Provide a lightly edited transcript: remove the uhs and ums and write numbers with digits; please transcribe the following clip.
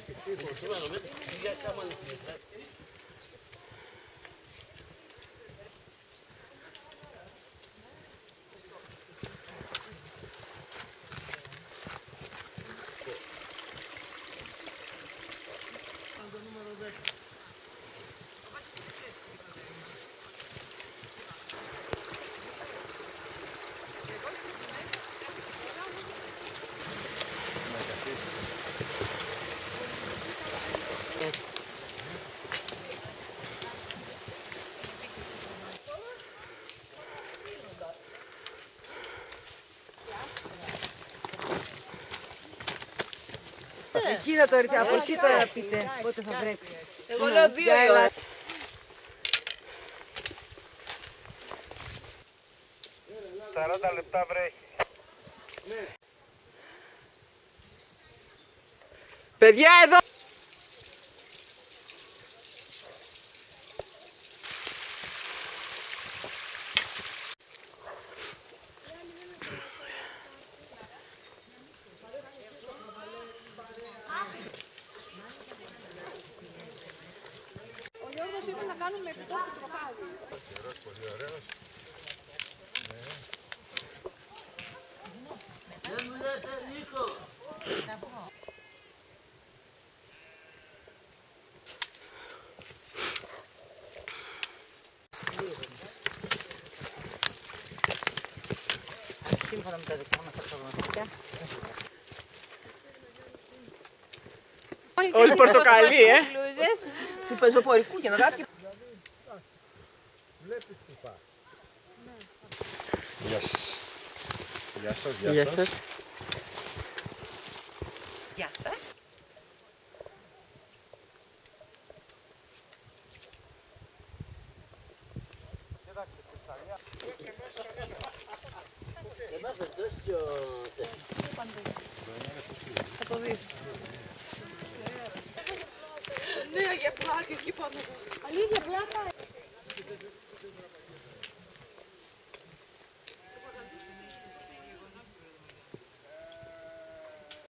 Εκεί θα το ρίχνω, από εκεί τώρα πείτε πότε θα βρέξει. Εγώ λέω 2 η ώρα. «40 λεπτά βρέχει». Παιδιά εδώ! Ο Γιώργος είπε να κάνουμε επιτόπου τροχάδι. Πολύ ωραίος. Σύμφωνα με τα δικά μας αυτογνωστικά. Όλοι πορτοκαλί, Του πεζοπορικού για να γράφει. Βλέπεις τι πάει. Γεια σας. Γεια σας, Γεια γεια σας. σας. Γεια σας. Θα το δεις. Ναι, για πλάκα εκεί πάνω. Αλήθεια, πλάκα.